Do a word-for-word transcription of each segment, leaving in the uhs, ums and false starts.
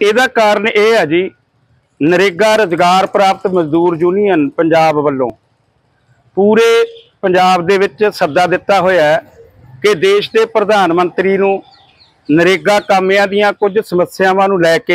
ਇਹਦਾ ਕਾਰਨ ਇਹ ਹੈ ਜੀ, नरेगा रोजगार प्राप्त मजदूर यूनियन पंजाब वालों पूरे पंजाब दे विच सद्दा दिता होया है कि देश के प्रधानमंत्री नूं नरेगा कामियां दीयां कुछ समस्यावां नूं लैके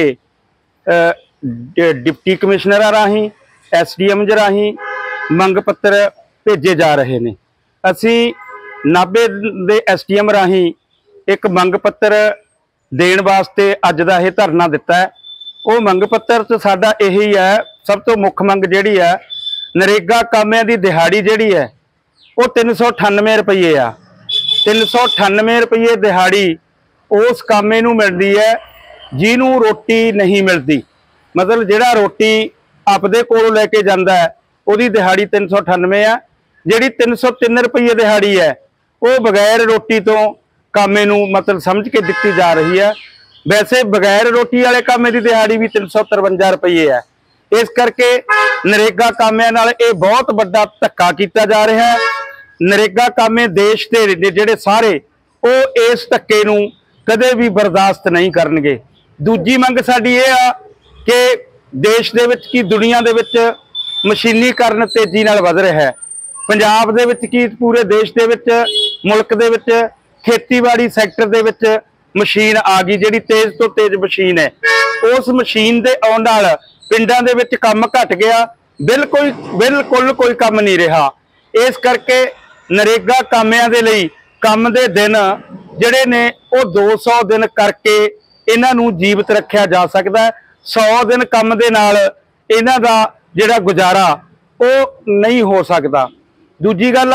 डिप्टी कमिश्नर राही एस डी एम राही मंग पत्र भेजे जा रहे हैं। असी नाभे दे एस डी एम राही एक मंग पत्र देण वास्ते अज दा इह धरना दिता है। वो मंग पत्र च साडा यही है, सब तो मुख मंग जिहड़ी है नरेगा कामियां दी दिहाड़ी जिहड़ी है वो तीन सौ अठानवे रुपये आ। तीन सौ अठानवे रुपये दिहाड़ी उस कामे नूं मिलदी है जिन्हों रोटी नहीं मिलती। मतलब जिहड़ा रोटी आपदे कोलों लैके जांदा है उहदी दिहाड़ी तीन सौ अठानवे आ। जिहड़ी तीन सौ तीन रुपये दिहाड़ी है वो बगैर रोटी तो कामे नूं मतलब समझ के दिती जा रही है। वैसे बगैर रोटी वाले कामे की दिहाड़ी भी तीन सौ तरवंजा रुपये है। इस करके नरेगा कामियां नाल ये बहुत बड़ा धक्का किया जा रहा है। नरेगा कामे देश के जिहड़े सारे वो इस धक्के नूं कदे भी बर्दाश्त नहीं करनगे। दूजी मंग साडी ये आ कि देश दे विच की दुनिया दे विच मशीनीकरण तेजी नाल वध रहा है। पंजाब दे विच की पूरे देश दे विच मुल्क दे विच खेतीबाड़ी सैक्टर दे विच मशीन आ गई, जिहड़ी तेज तो तेज मशीन है। उस मशीन के आउण नाल पिंडां दे विच काम घट गया, बिल्कुल बिल्कुल कोई काम नहीं रहा। इस करके नरेगा कामियां दे लई काम दे दिन जिहड़े ने वो दो सौ दिन करके इन्हां नूं जीवित रखा जा सकता है। सौ दिन काम दे नाल इन्हां दा जिहड़ा गुजारा वो नहीं हो सकता। दूजी गल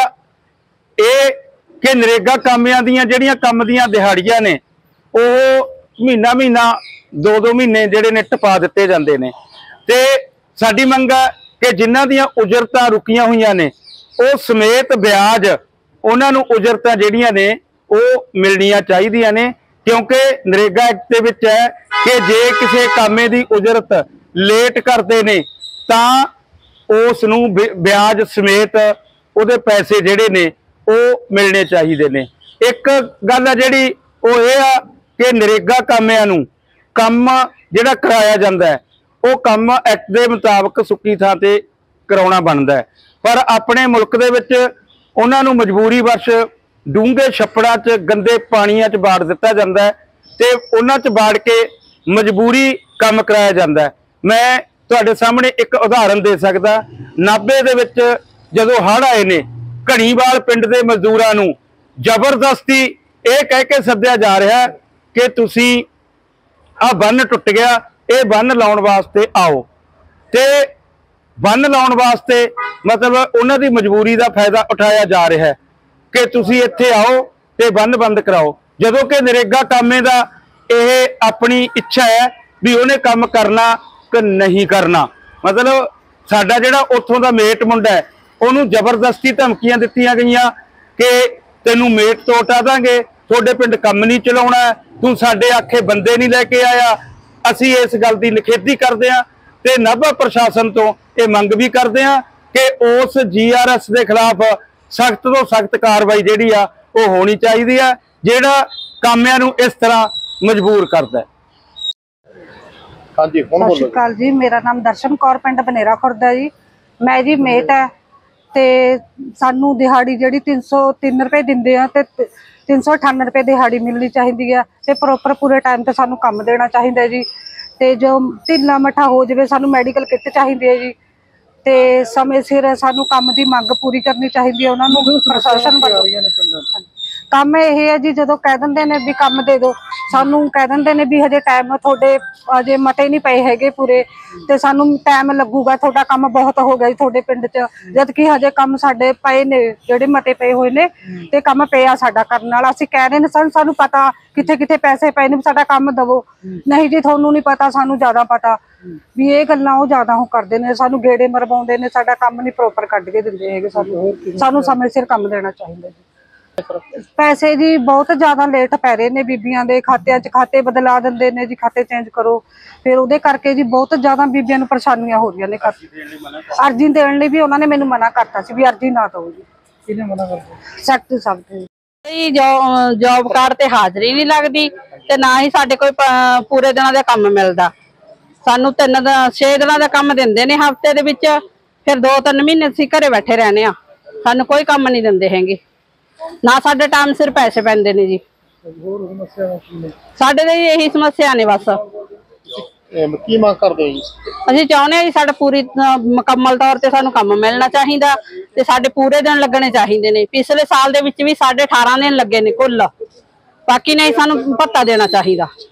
ये कि नरेगा कामियां दीयां जिहड़ियां काम दीयां दिहाड़ियां ने वो महीना महीना दो दो महीने जिहड़े ने टपा दिते जांदे ने। ते साडी मंग है कि जिन्हां दीयां उजरतां रुकियां होईयां ने वो समेत ब्याज उन्हां नूं उजरतां जिहड़ियां ने वो मिलनियां चाहीदियां ने। क्योंकि नरेगा एक्ट दे विच है कि जे किसी कामे दी उजरत लेट करते ने तां उस नूं ब्याज समेत उहदे पैसे जिहड़े ने वो मिलने चाहिए ने। एक गल है जिहड़ी वो ये आ कि नरेगा कामियां नूं काम जिहड़ा कराया जांदा है वो काम एक्ट दे मुताबक सुक्की थां ते कराउणा बनदा है। पर अपने मुल्क दे विच उन्हां नूं मजबूरी वश डूंगे छप्पड़ां च गंदे पाणीआं च बाड़ दित्ता जांदा है ते उन्हां च बाड़ के मजबूरी काम कराया जांदा है। मैं तुहाडे सामने एक उदाहरण दे सकदा। नाभे दे विच जदों हड़੍ਹ आए ने घणीवाल पिंड दे मजदूरां नूं जबरदस्ती ये कह के सद्दिया जा रहा है कि तुसी आ बन टुट गया, ये बन लाउण वास्ते आओ। ते बन लाउण वास्ते मतलब उन्हां दी मजबूरी का फायदा उठाया जा रहा है कि तुसी इत्थे आओ ते बन बंद कराओ। जदों कि नरेगा कामे दा ये अपनी इच्छा है भी उन्हें काम करना कि नहीं करना। मतलब साडा जिहड़ा उत्थों दा मेट मुंडा है उन्होंने जबरदस्ती धमकियां दित्तियां गईयां कि तेनू मेट तो हटा देंगे, थोड़े पिंड काम नहीं चलाउणा, तू साडे आखे बंदे नहीं लैके आया। असी इस गल की निखेधी करते हैं ते नाभा प्रशासन तो ये मंग भी करते हैं कि उस जी आर एस के खिलाफ सख्त तो सख्त कार्रवाई जिहड़ी आ वो होनी चाहिए है, जिहड़ा कामियां नूं इस तरह मजबूर करता है। हाँ जी, हुण बोलो। सत श्री अकाल जी, मेरा नाम दर्शन कौर, पिंड बनेरा खुर्द है जी। मैं जी मेट है ते सानू दिहाड़ी जिहड़ी तीन सौ तीन रुपए दिंदे आ ते तीन सौ अठानवे रुपए दिहाड़ी मिलनी चाहिए है ते प्रॉपर पूरे टाइम ते सानू काम देना चाहिए जी। ते जो ढिला मठा हो जाए सानू मैडिकल किट चाहिए है जी। ते समय सिर सानू काम की मंग पूरी करनी चाहिए है। उन्होंने प्रशासन वालों काम यह है जी, जो कह देंगे ने भी काम दे दो, सानू कह देंगे ने भी हजे टाइम थोड़े अजे मते नहीं पे है पूरे, तो सानू टाइम लगूगा, थोड़ा काम बहुत हो गया थोड़े पिंड च, जबकि हजे काम साडे पे ने जेडे मते पे हुए ने ते काम पे आ साडा करन वाला। असीं कह रहे ने सन सानू पता किथे किथे पैसे पे ने, साडा काम दवो। नहीं जी थोनू नहीं पता, सानू ज्यादा पता भी ये गल्लां वो ज्यादा हो करदे ने, सानू गेड़े मरवाउंदे ने, साडा काम नहीं प्रॉपर कढ के दिंदे हैगे। सानू सानू समय सिर काम देना चाहिए जी। पैसे जी बहुत ज्यादा लेट पै रहे ने, बीबियां दे खात्यां च खाते बदला दिंदे ने जी, खाते चेंज करो, फिर उहदे करके जी बहुत ज्यादा बीबियां नूं परेशानियां हो रही ने। अर्जी देण लई भी उन्होंने मैनूं मना करता सी भी अर्जी ना दो जी। किहने मना करता? सैक्टरी साहब ने। जॉब कार्ड ते हाजरी नहीं लगदी ते ना ही साडे कोई पूरे दिनां दा काम मिलदा। ਸਾਨੂੰ ਤਿੰਨ ਛੇ ਦਿਨਾਂ ਦਾ ਕੰਮ ਦਿੰਦੇ ਨੇ ਹਫਤੇ ਦੇ ਵਿੱਚ, ਫਿਰ ਦੋ ਤਿੰਨ ਮਹੀਨੇ ਅਸੀਂ ਘਰੇ ਬੈਠੇ ਰਹਿੰਦੇ ਆ, ਸਾਨੂੰ ਕੋਈ ਕੰਮ ਨਹੀਂ ਦਿੰਦੇ ਹੈਗੇ, ਨਾ ਸਾਡੇ ਟਾਈਮ ਸਿਰ ਪੈਸੇ ਪੈਂਦੇ ਨੇ ਜੀ। ਸਾਡੇ ਦੇ ਇਹੀ ਸਮੱਸਿਆ ਨੇ ਬਸ। ਕੀ ਮੰਗ ਕਰਦੇ ਹੋ ਜੀ? ਅਸੀਂ ਚਾਹੁੰਦੇ ਹਾਂ ਜੀ ਸਾਡਾ ਪੂਰੀ ਮੁਕੰਮਲ ਤੌਰ ਤੇ ਸਾਨੂੰ ਕੰਮ ਮਿਲਣਾ ਚਾਹੀਦਾ ਤੇ ਸਾਡੇ ਪੂਰੇ ਦਿਨ ਲੱਗਣੇ ਚਾਹੀਦੇ ਨੇ। ਪਿਛਲੇ ਸਾਲ ਦੇ ਵਿੱਚ ਵੀ ਸਾਡੇ ਅਠਾਰਾਂ ਦਿਨ ਲੱਗੇ ਨੇ ਕੁੱਲ, ਬਾਕੀ ਨਹੀਂ ਸਾਨੂੰ ਭੱਤਾ ਦੇਣਾ ਚਾਹੀਦਾ।